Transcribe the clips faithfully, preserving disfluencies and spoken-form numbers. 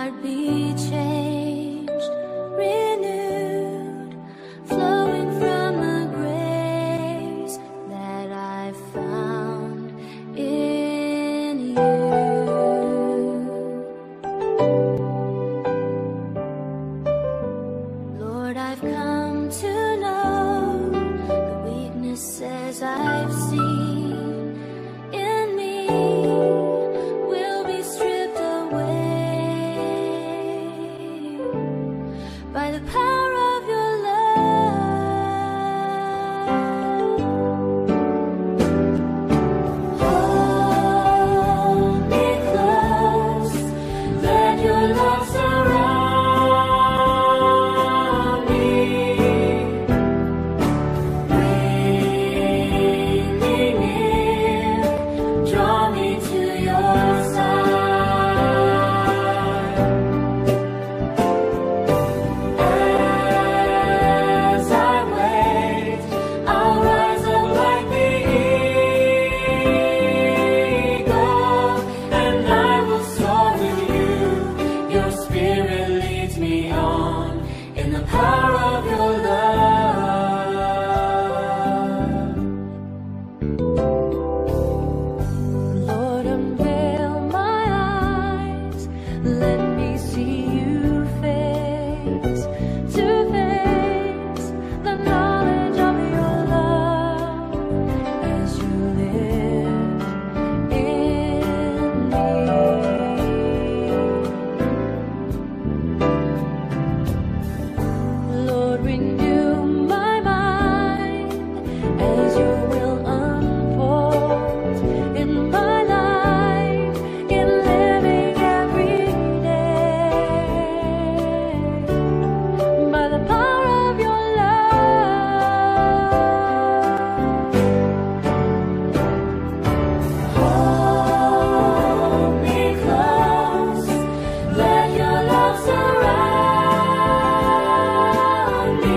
heart be changed, renewed, flowing from the grace that I found in you. Lord, I've come to know the weaknesses I've seen in me will be stripped away by the power of your love. Hold me close, let your love surround me. Bring me near, draw me to your side. As I wait, I'll rise up like the eagle, and I will soar with you. Your spirit leads me on in the power of your love. Lord, unveil my eyes, let me see you face to face, the knowledge of your love as you live in me. Lord, renew my mind as your will unfolds in my life, in living every day by the power of your love. Hold me close, let your love surround me.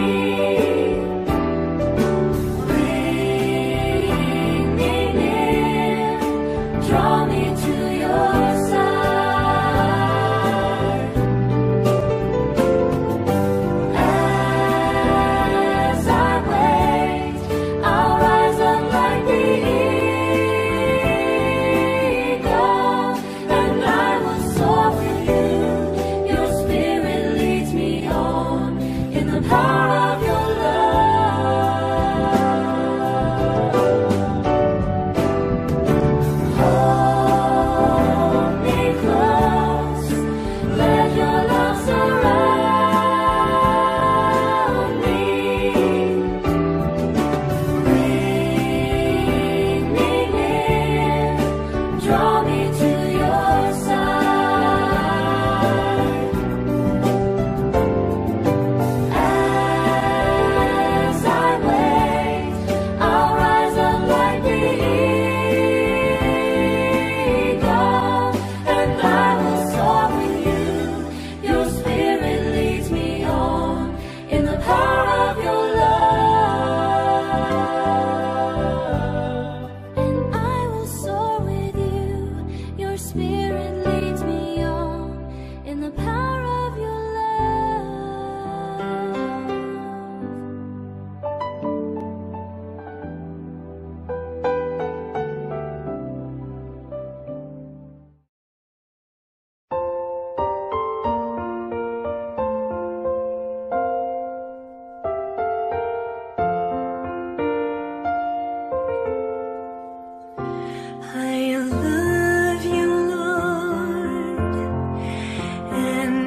Bring me near, draw me to your side. As I wait, I'll rise up like the eagle, and I will soar with you. Your spirit leads me on in the power of your love. Hold me close, let your love surround me. Bring me near, draw me to your side. As I wait, I'll rise up like the eagle, and I will soar with you. Your spirit leads me on in the power of your love. And I will soar with you. Your spirit leads me on in the power of your love. I love you, Lord, and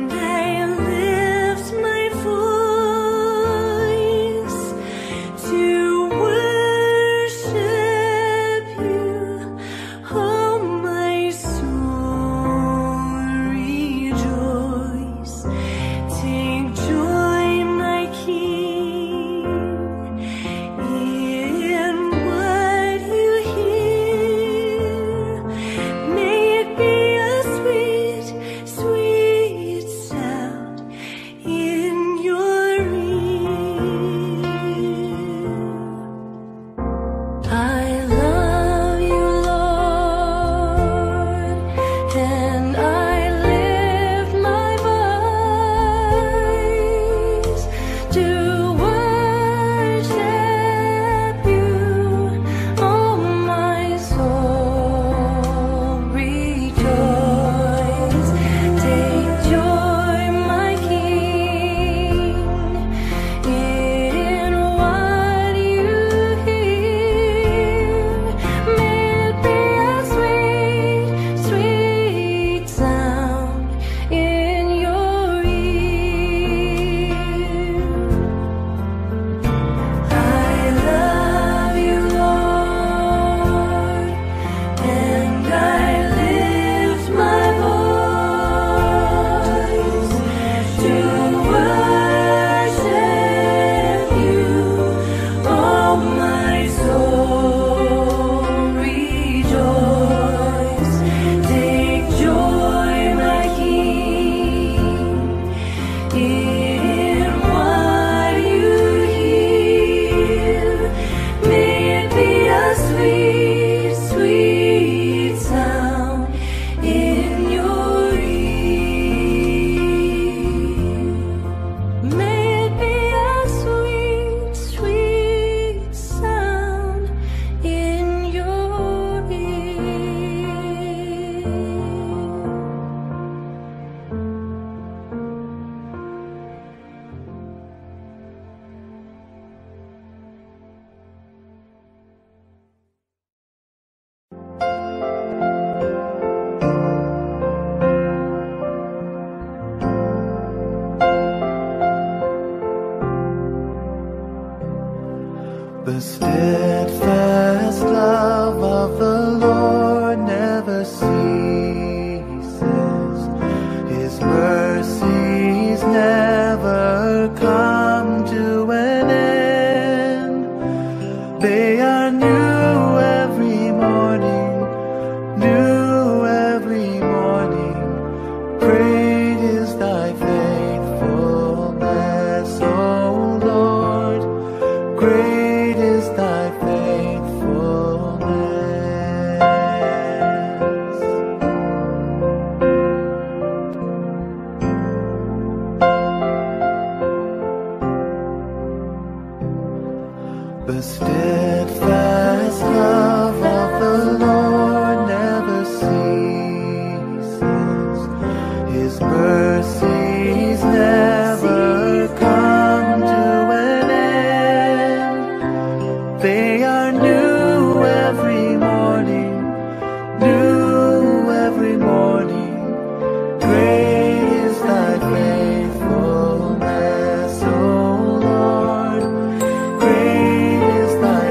mercies never come to an end. They are new every morning, new every morning. Great is thy faithfulness, O Lord. Great is thy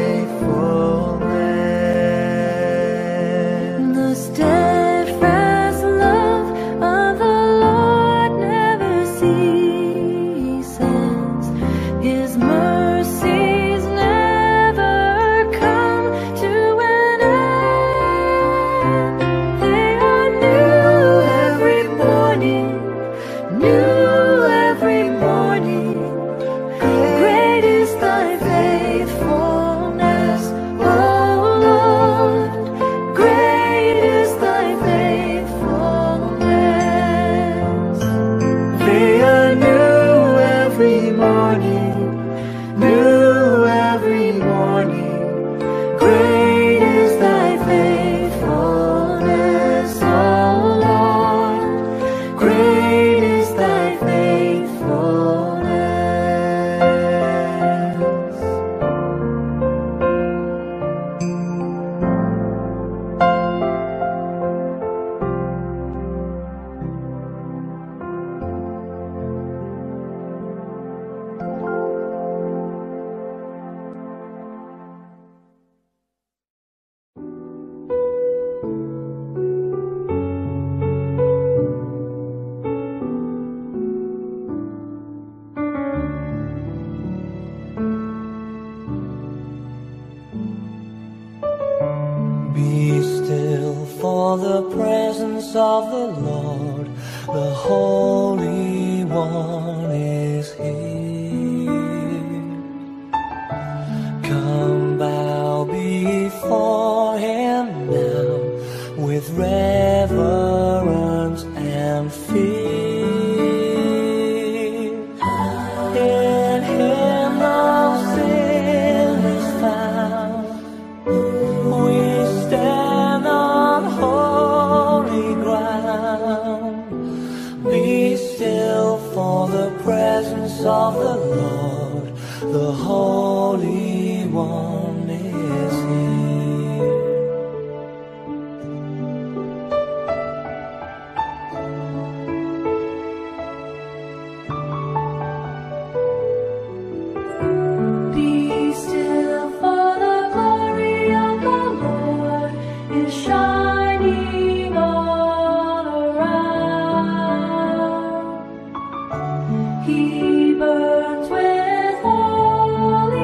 faithfulness. The steadfast love of the Lord never ceases. His mercies never come to an end. They are new every morning, new every morning. Great is thy faithfulness, O Lord. Great is thy faithfulness. They are new every morning, new every morning. Great is thy faithfulness, O Lord. Great is thy faithfulness. Be still for the presence of the Lord, the Holy One is here. Come bow before Him now with reverence and fear. In Him no sin is found. We stand on holy ground. Be still for the presence of the Lord, the Holy One is here. Be still, for the glory of the Lord is shining all around. He burns with holy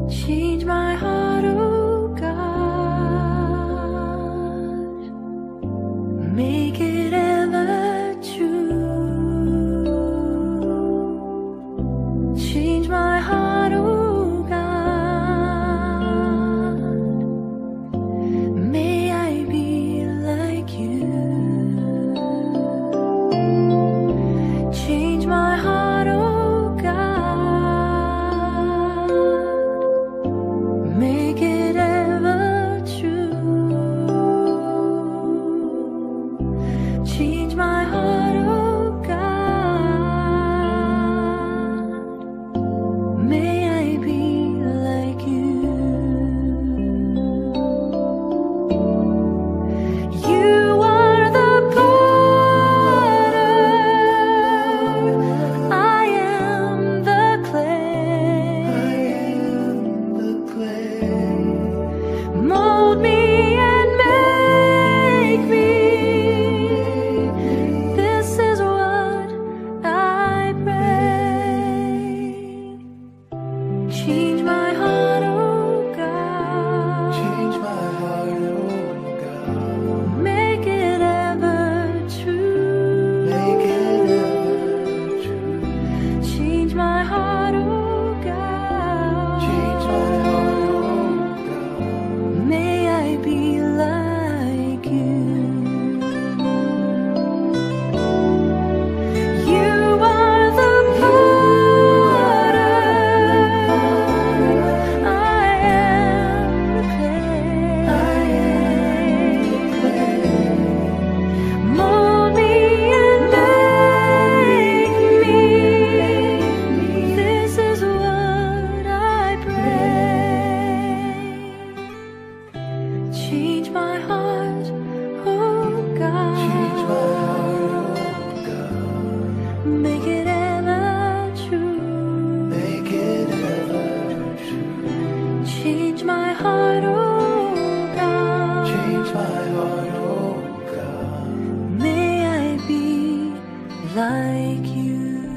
Change my heart, oh God, make it ever true. Change my heart, oh God, may I be like you. Change my heart, oh God, make it ever true. Change my heart, oh God, may I be like you. You are the potter, I am the clay. Mold me and make me. This is what I pray. Change my heart, oh God. Change my heart, oh God. Make it ever true. Make it ever true. Change my heart, oh God. Change my heart, oh God. May I be like you. You are the potter, I am the clay. Mold me and make me. This is what I pray. Change my heart, oh God. Change my heart, oh God. Make it ever true. Make it ever true. Change my heart, oh God. Change my heart, oh God. May I be like you.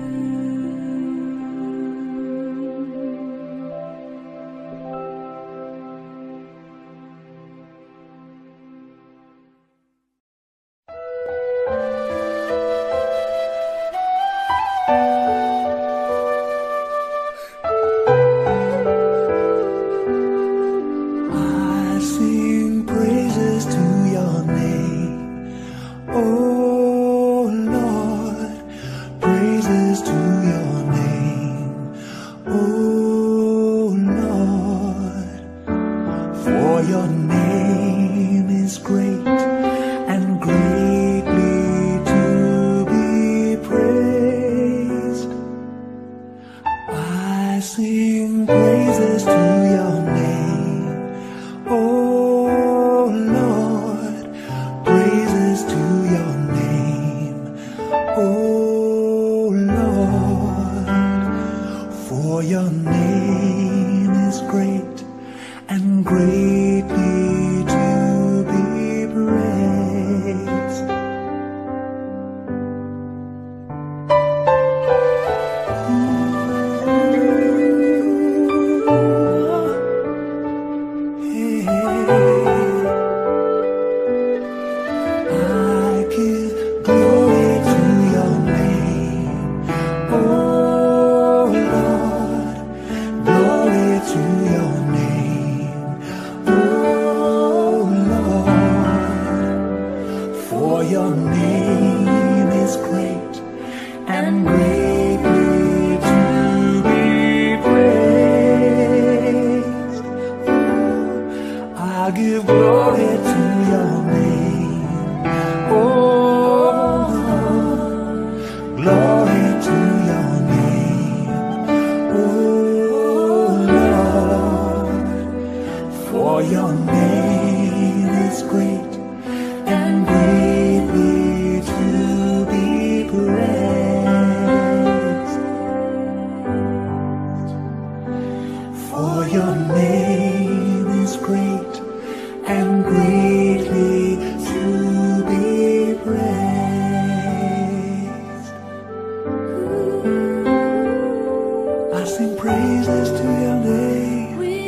I sing praises to your name, oh Lord, praises to your name, oh Lord, for your name is great and greatly to be praised. I sing praises to your name, oh Lord, praises to your name, oh Lord, for your name is great and greatly to be praised. I give glory to your name, oh Lord, glory to your name, oh Lord, for your name is great and greatly to be praised. I give glory to your name, oh Lord, glory to your name, oh Lord, for your name is great and greatly to be praised. For your name is great and greatly to be praised. I sing praises to your name. We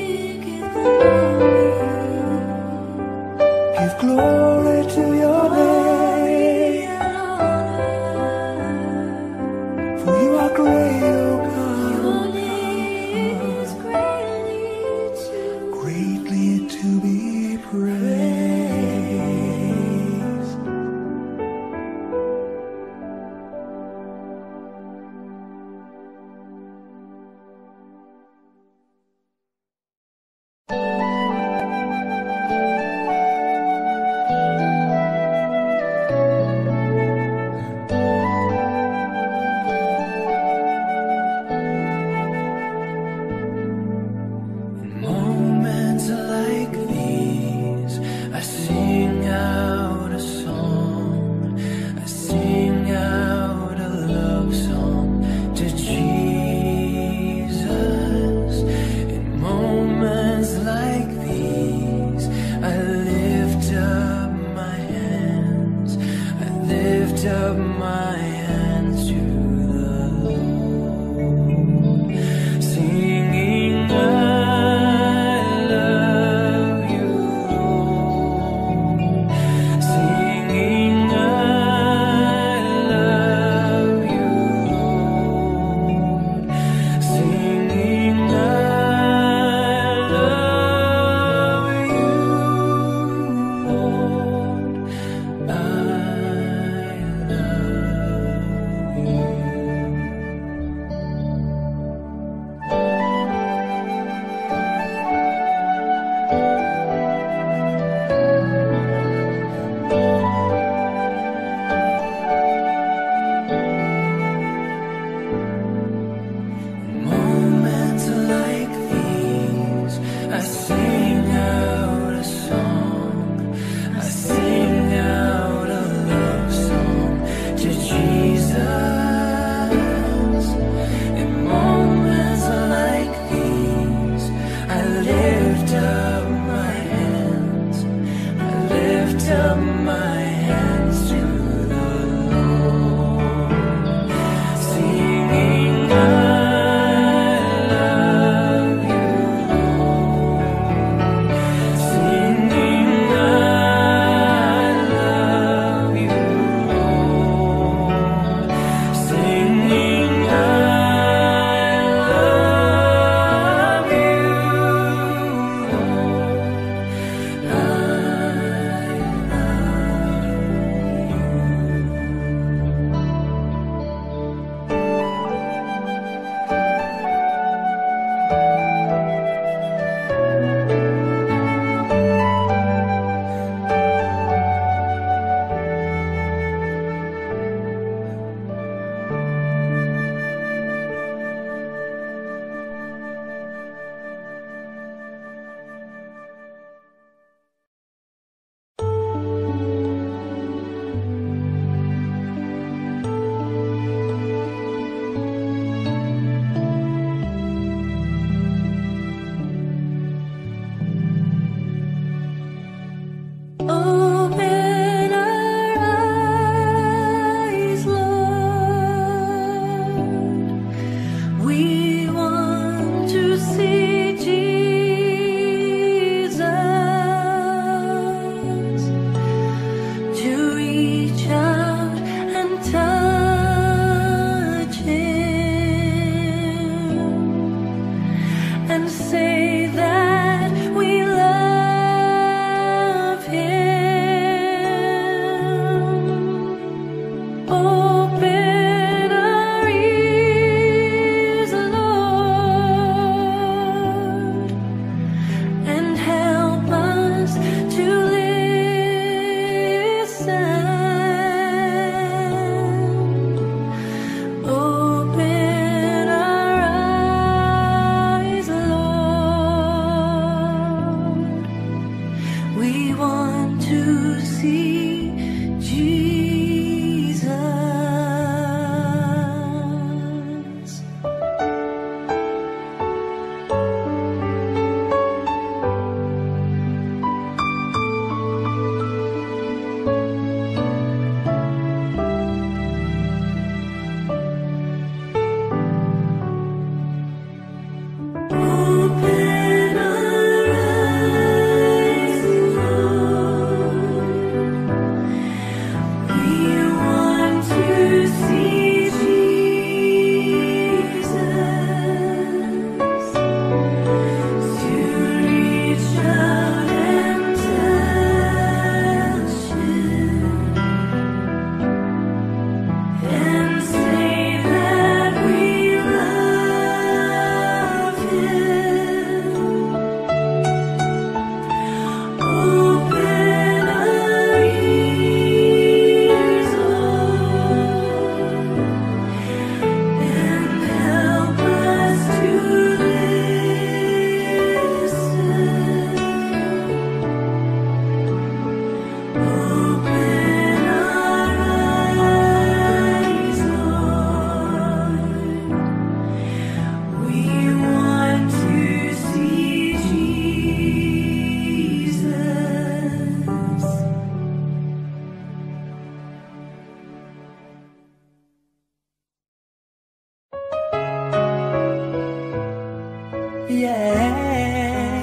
yeah.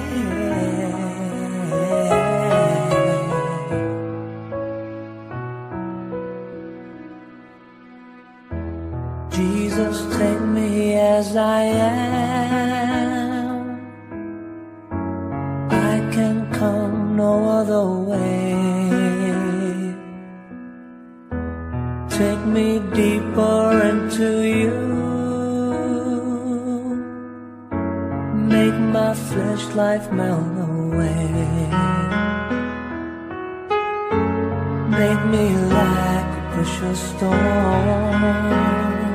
Jesus, take me as I am. I can come no other way. Take me deeper into you. Make my flesh life melt away. Make me like a precious stone,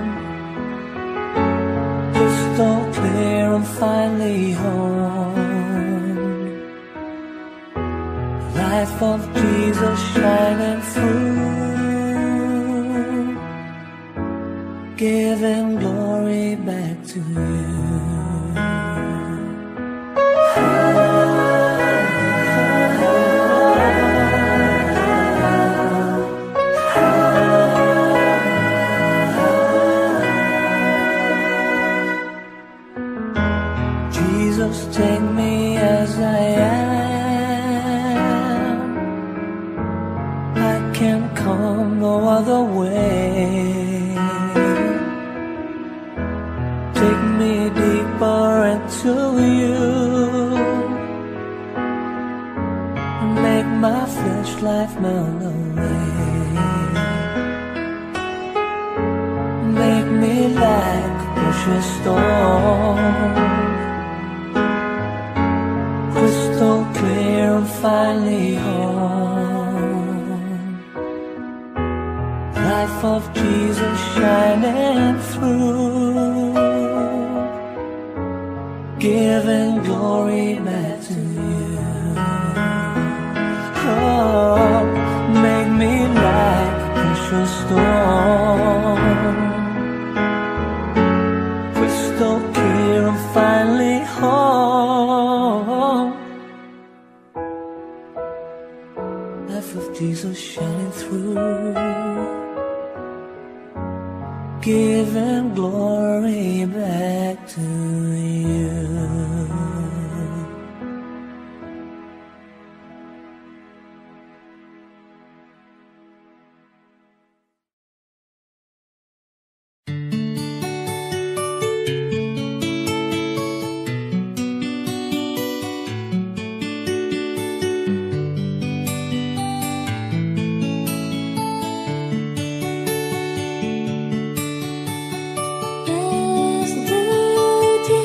crystal clear and finely honed. Life of Jesus shining through, giving glory back to you. Jesus, take me as I am. I can't come no other way. Take me deeper into you. Make my flesh life melt away. Make me like a precious stone, crystal clear and finely honed. Life of Jesus shining through, giving glory back to you. Oh, make me like a precious stone, crystal clear and finely honed. Life of Jesus shining through, giving glory back to you. As the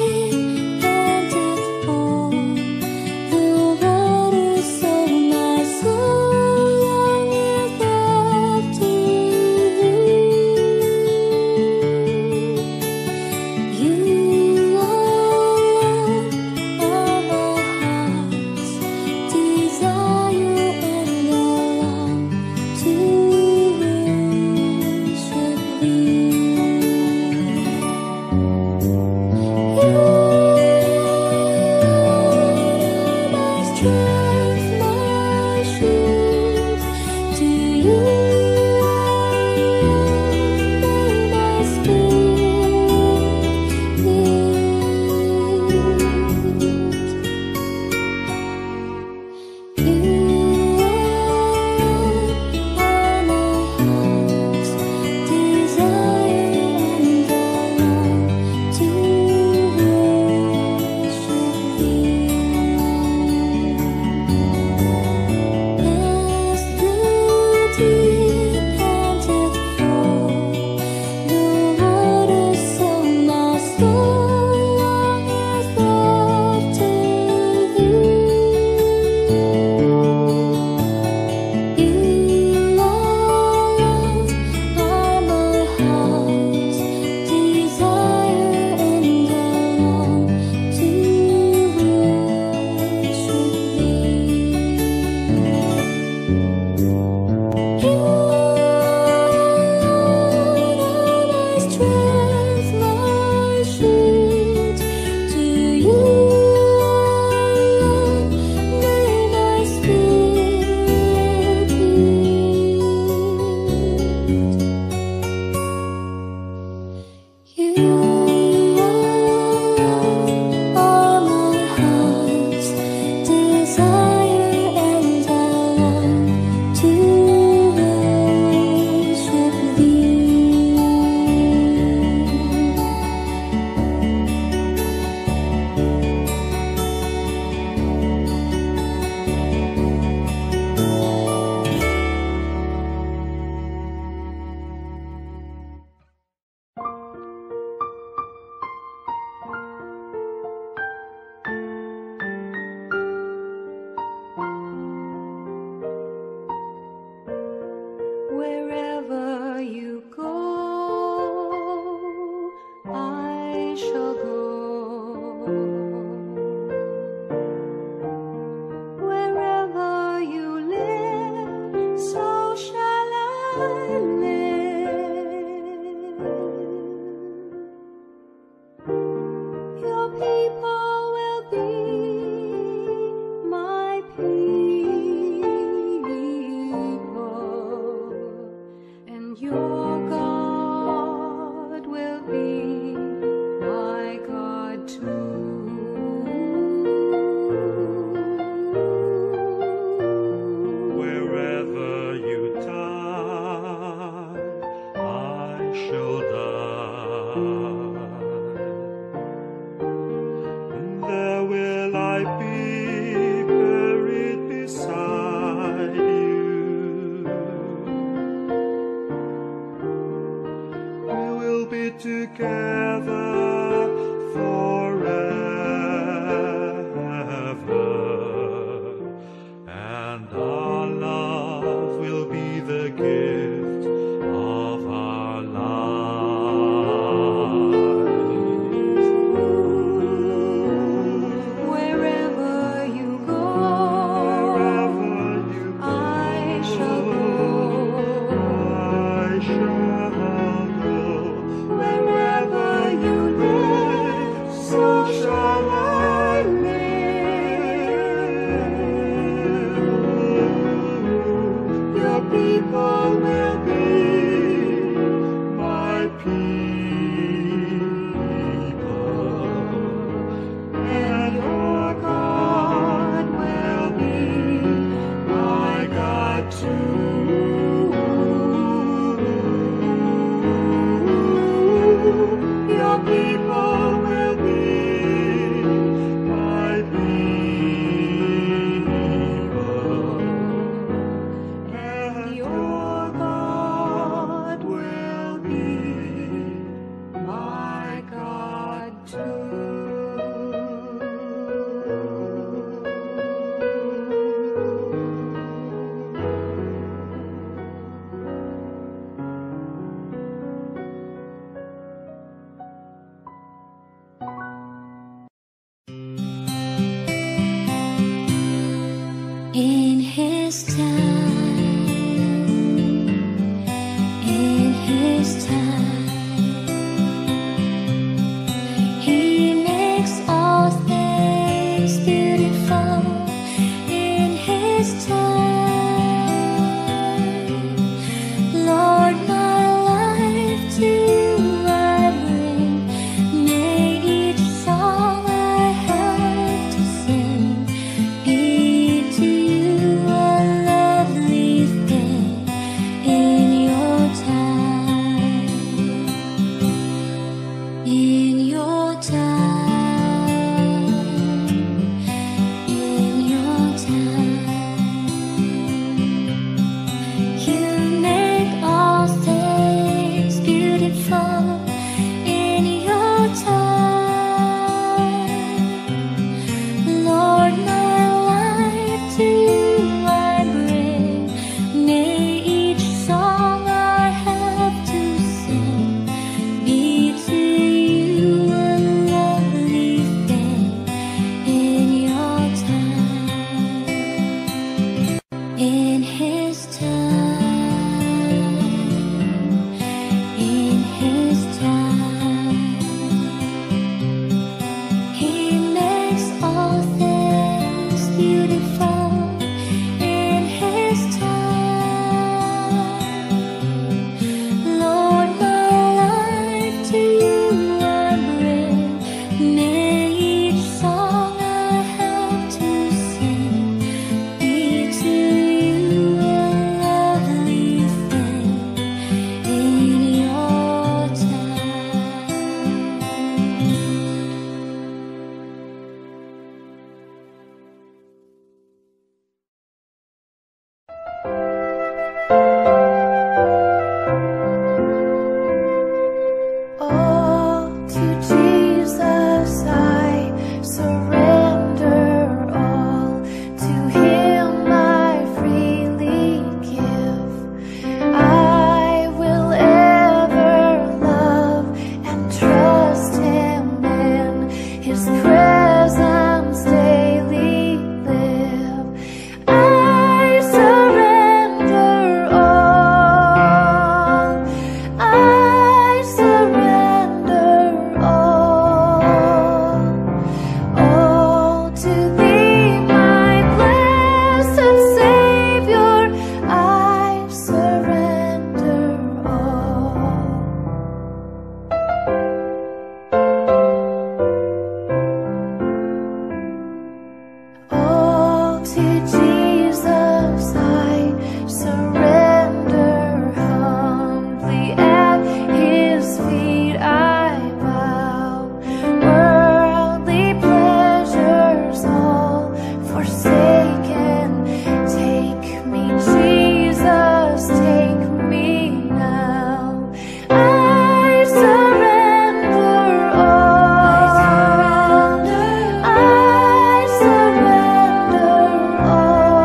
surrender all.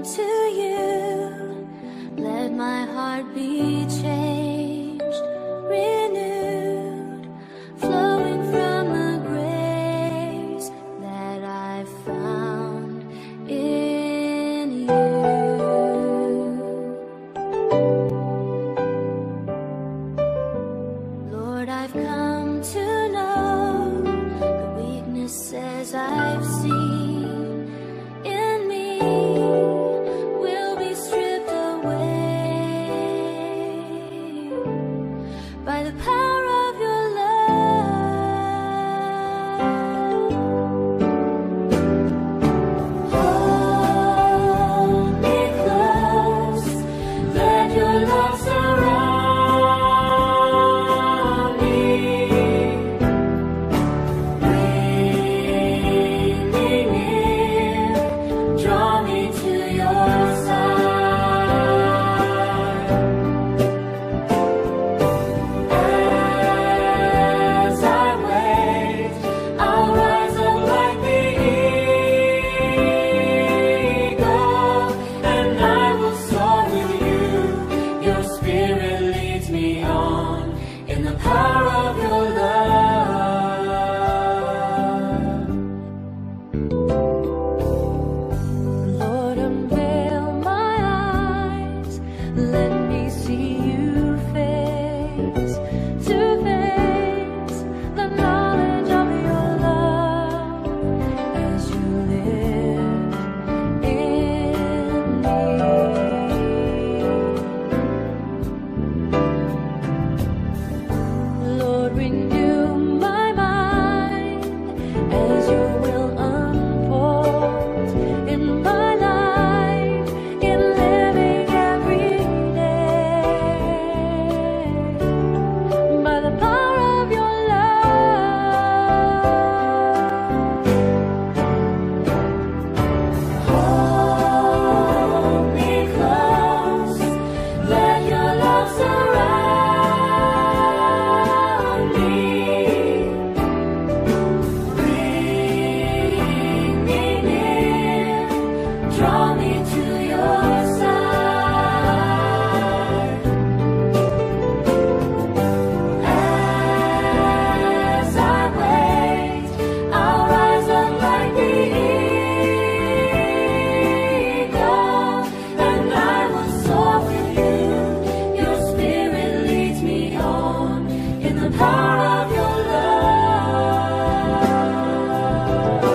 to you. Let my heart be changed, renewed, flowing from the grace that I found in you. Lord, I've come to know the weaknesses I've seen in me will be stripped away by the power of your love. Hold me close, let your love surround me. Bring me near, draw me to your side. As I wait, I'll rise up like the eagle, and I will soar with you. Your spirit leads me on in the power of your love. Lord, unveil my eyes, let me see you face to face, the knowledge of your love as you live in me. Lord, renew my mind as your will unfolds in my life, in living every day by the power of your love. Hold me close, let your love surround me. Bring me near, draw me to your side. As I wait, I'll rise up like the eagle, and I will soar with you. Your spirit leads me on in the power of your love.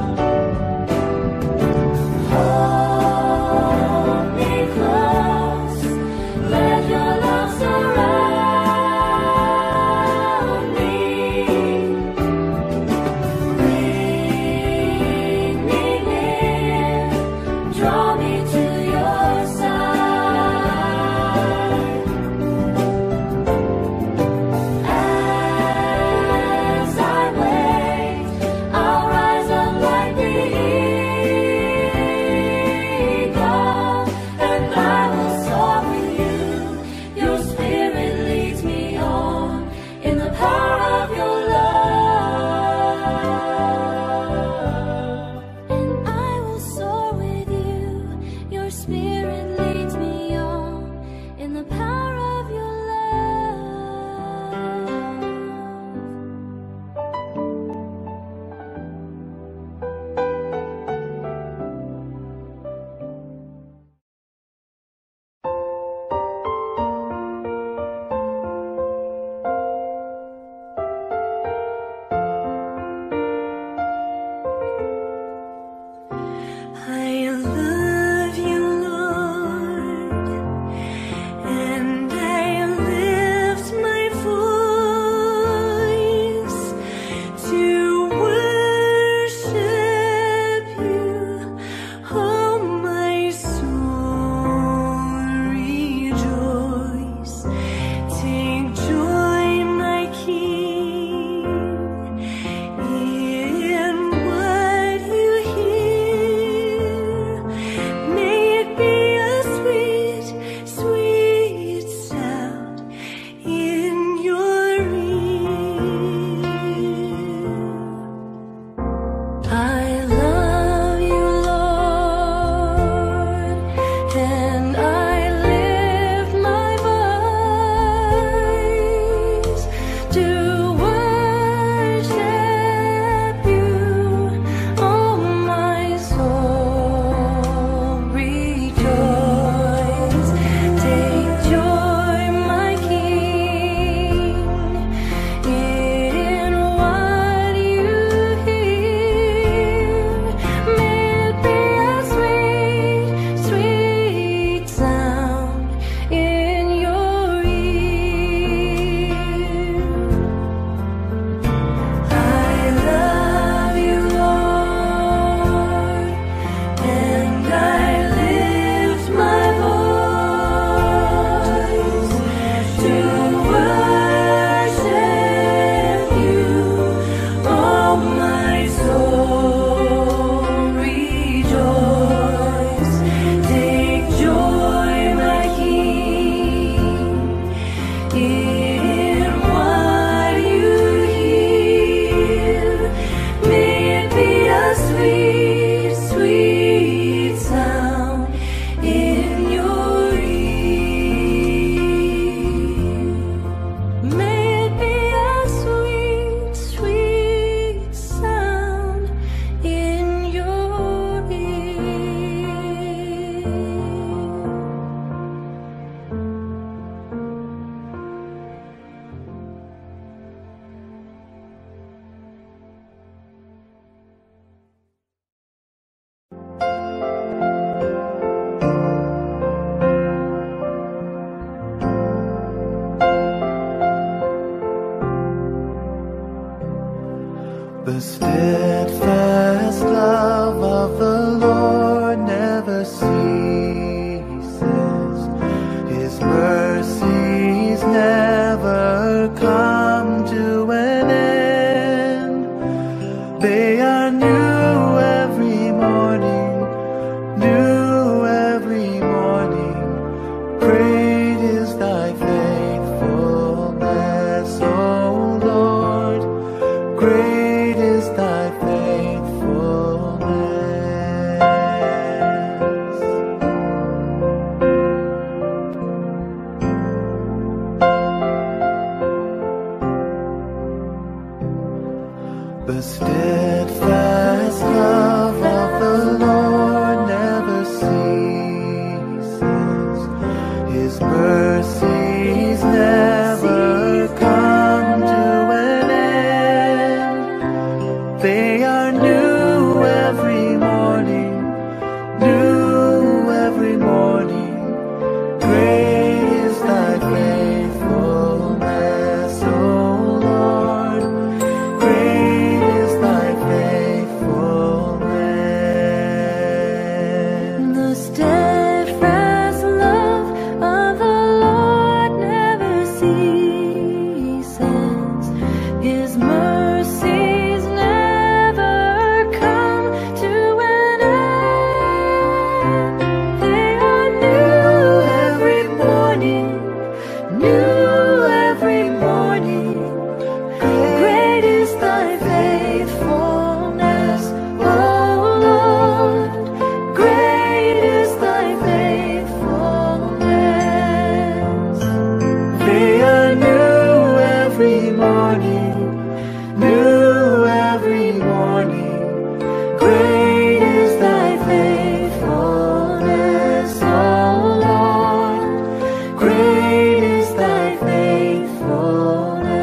Hold me close, let your love surround me. Bring me near, draw me to your side. As I wait, I'll rise up like the eagle, and I will soar with you. Your spirit leads me on in the power of your love. And I will soar with you. Your spirit leads me on in the power of your I love you, Lord, and ceases. His mercies never come to an end. They are new every morning, new every morning. Great is thy faithfulness, O Lord. Great is thy faithfulness. The steadfast love of the Lord never ceases. His mercies never come to an end. They are new every morning, new every morning. Great is thy faithfulness, O Lord. Great is thy faithfulness. The steadfast love of the Lord never ceases. His mercies never come to an end. They are new every morning, new every morning. Great is thy faithfulness, O Lord. Great is thy faithfulness. They are new every morning, new every morning. Great is thy faithfulness, O Lord. Great is thy faithfulness.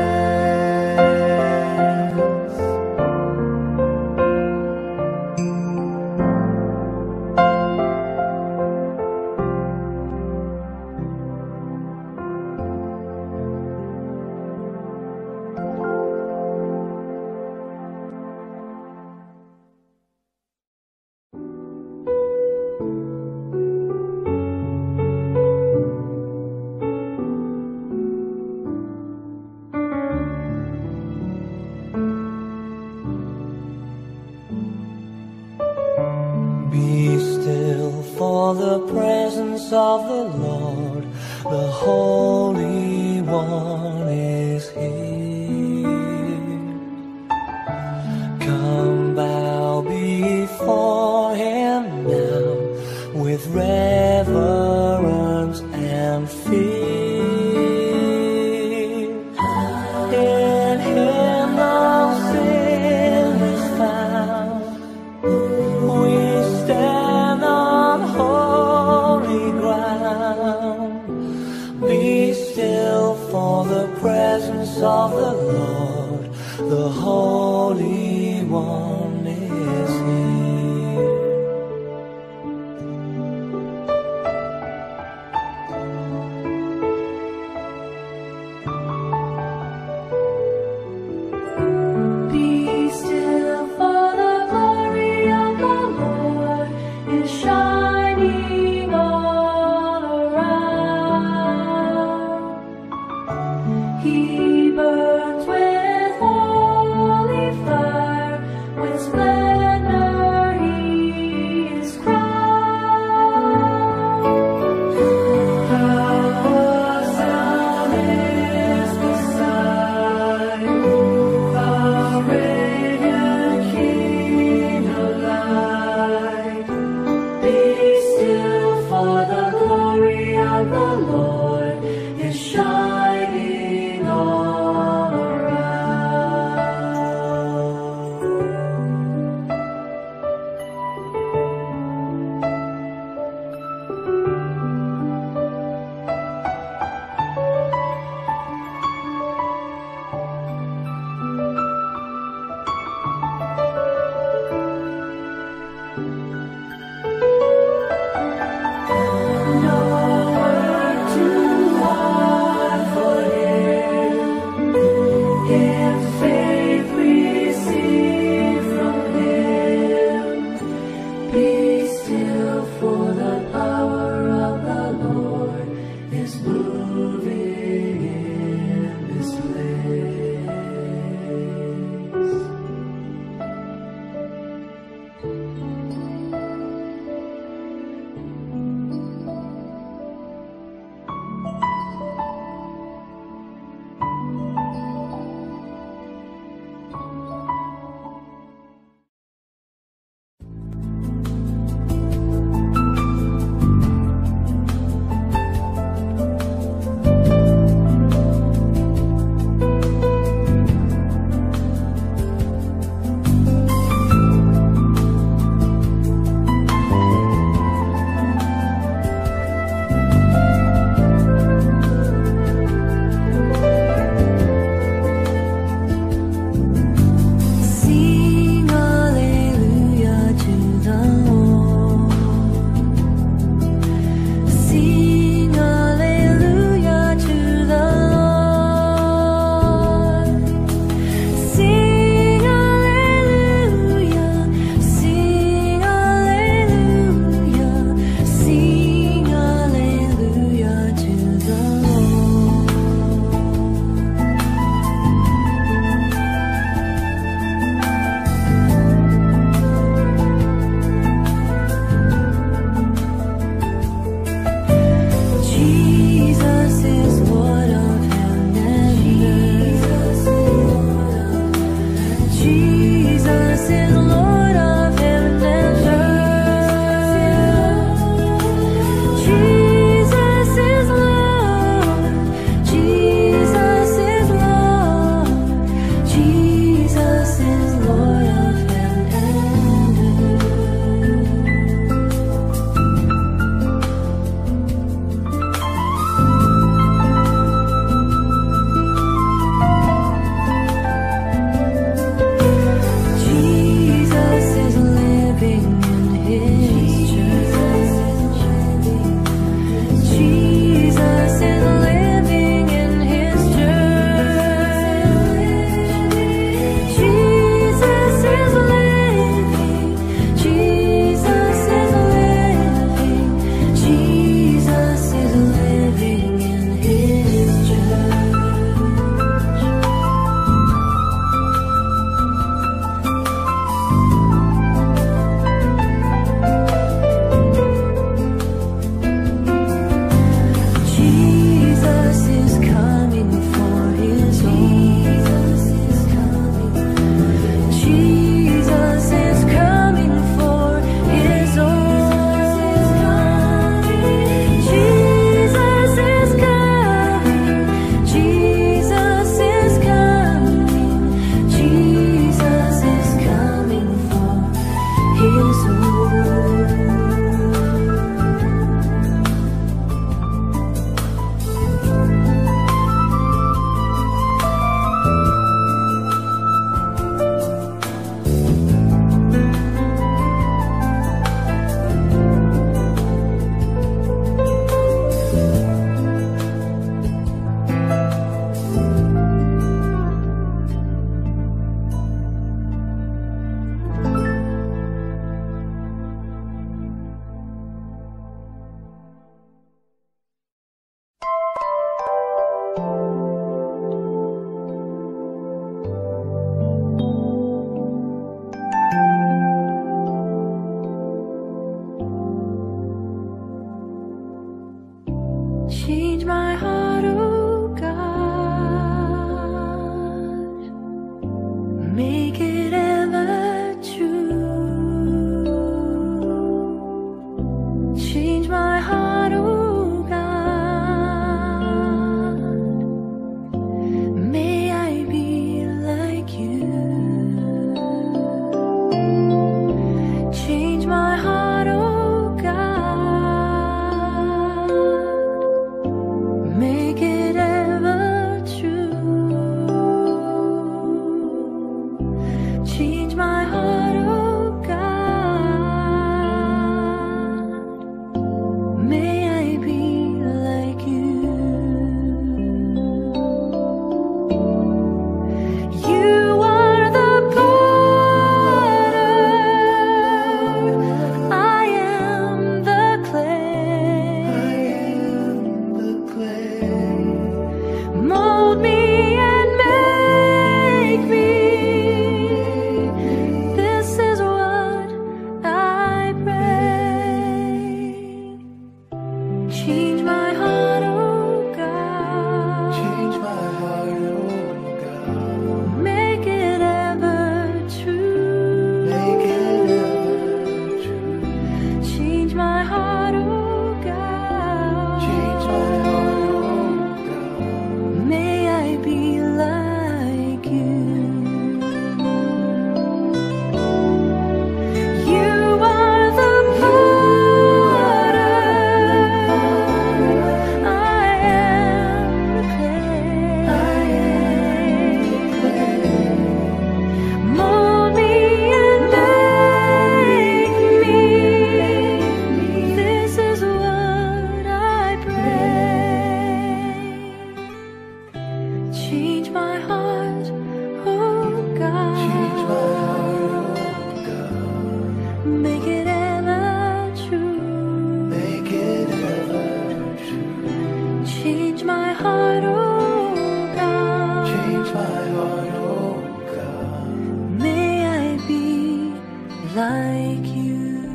Be still for the presence of the Lord, the Holy One is here. Come bow before Him now with reverence and fear. In Him no sin is found. We stand on holy ground. Be still for the presence of the Lord, the Holy One is here. Be still, for the glory of the Lord is shining all around. He burns with holy Change my heart, oh God, make it ever true. Change my heart, oh God, may I be like you. Change my heart, oh God, make it ever true. Change my heart, oh God, may I be like you. You are the potter, I am the clay. I am the clay. Mold me and make me. This is what I pray. Change my heart, oh God. Change my heart, oh God. Make it ever true. Make it ever true. Change my heart, oh God. Change my heart, oh God. May I be like you. You are the potter, I am the clay. I am the clay. Mold me and make me. This is what I pray. Change my heart, oh God. Change my heart, oh God. Make it ever true. Make it ever true. Change my heart, oh God. Change my heart, oh God. May I be like you.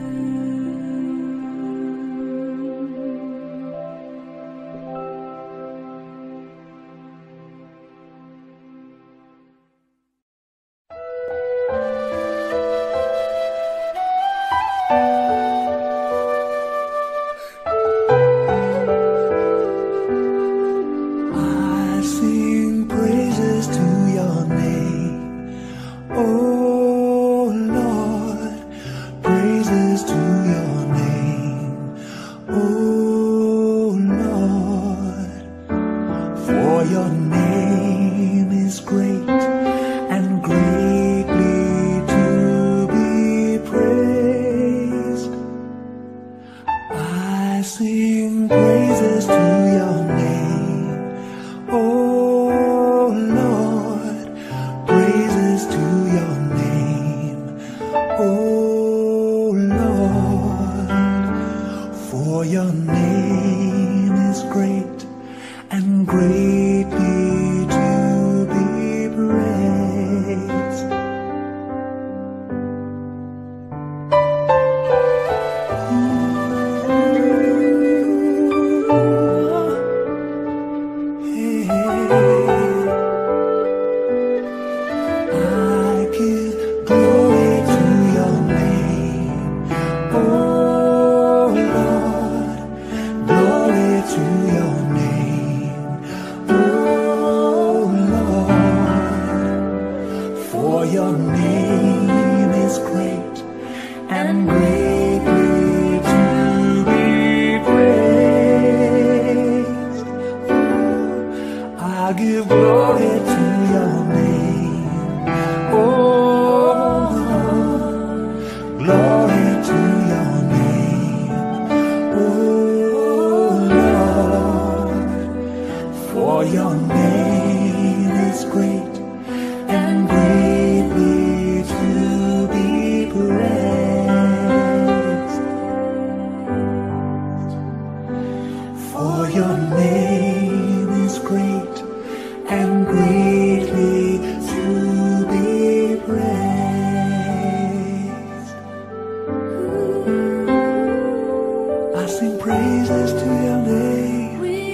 I sing praises to your name, oh Lord, praises to your name, oh Lord, for your name is great and greatly to be praised. I sing praises to your name, oh Lord, praises to your name, oh Lord, for your name is great and greatly to be praised. I give glory to your name, oh Lord, glory to your name, oh Lord, for your name is great and greatly to be praised. I give glory to your name, oh Lord, glory to your name, oh Lord, for your name is great and greatly to be praised. For your name is great and greatly to be praised. I sing praises to your name. We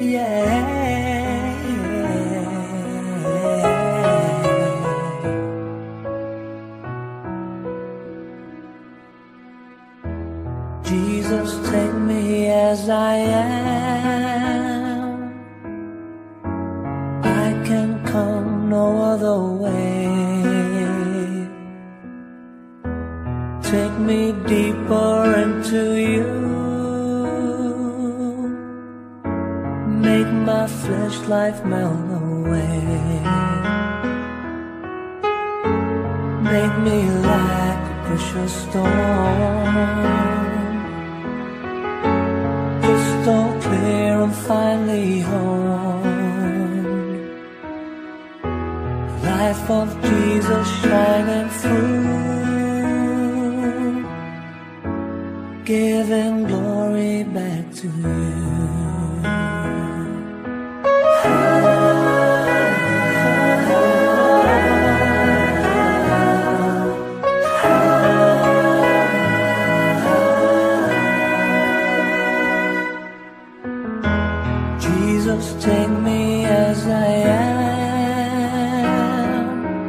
yeah. Jesus, take me as I am. I can come no other way. Take me deeper into you. Make my flesh life melt away. Make me like a precious stone, crystal clear and finely honed. Life of Jesus shining through, giving glory back to you. Jesus, take me as I am.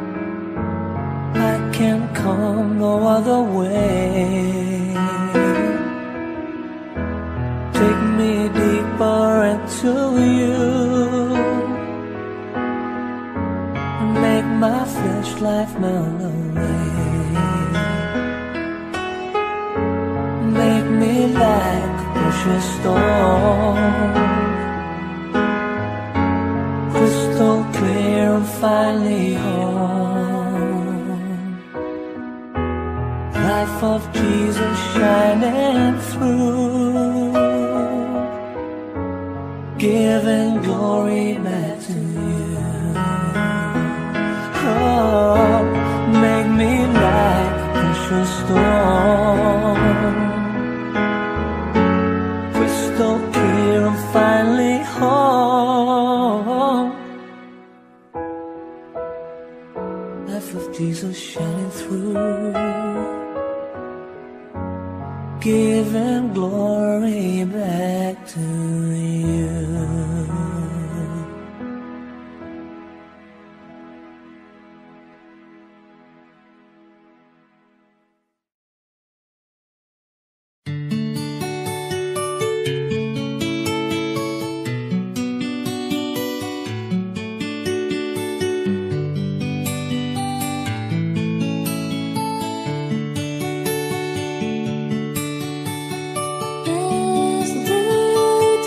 I can come no other way. Take me deeper into you. Make my flesh life melt away. Make me like a precious stone, crystal clear and finely honed. Life of Jesus shining through, giving glory back to you. Oh, make me like a precious stone, crystal clear and finely honed. Life of Jesus shining through, giving glory back to you. As the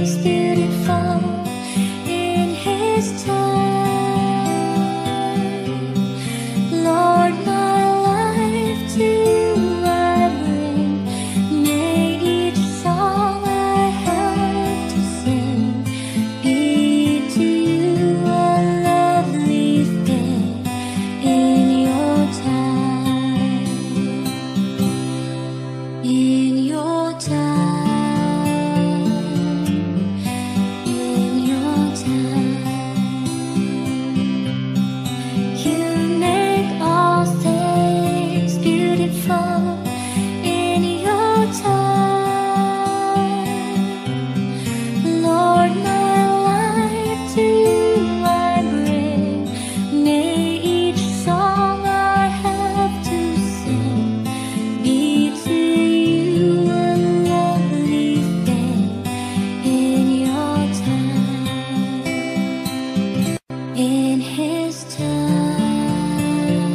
things beautiful in His time. Lord, my life to You I bring. May each song I have to sing be to You a lovely thing in Your time. In Your time. In Your time. You make all things beautiful in Your time. Lord, my life to You I bring. May each song I have to sing be to You a lovely thing in Your time. In His time.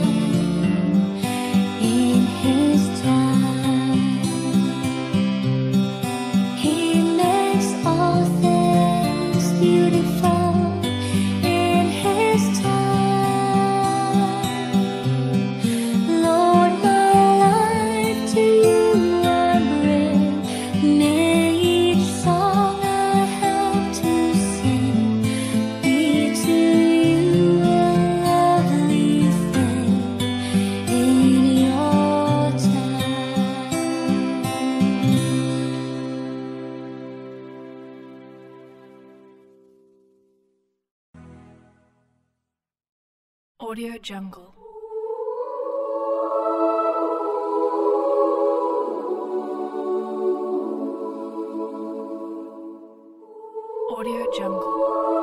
In His time. He makes all things beautiful in His time. Lord, my life to You I bring. May each song I have to sing be to You a lovely thing in Your time. Audio Jungle. Audio Jungle.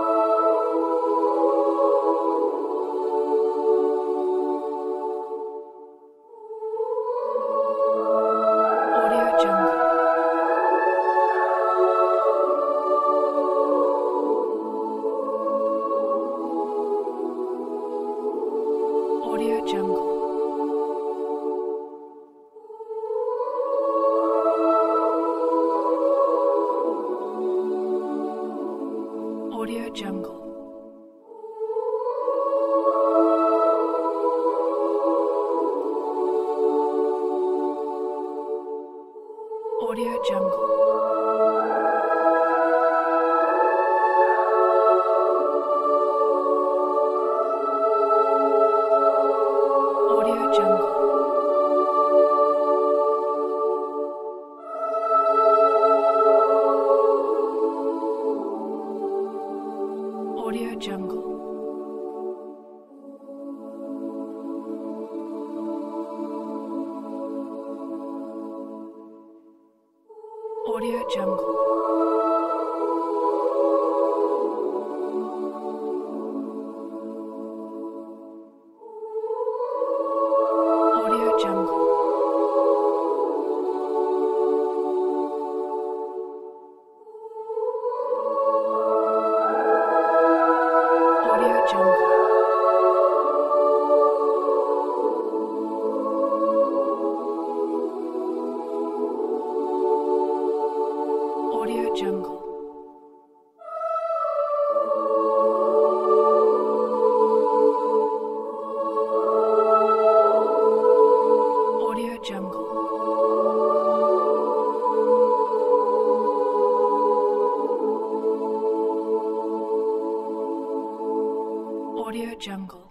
Audio Jungle. Audio Jungle. Audio Jungle. Audio Jungle. Audio Jungle. Audio Jungle. Audio Jungle. Audio Jungle. Audio Jungle. Audio Jungle. Audio Jungle. Audio Jungle.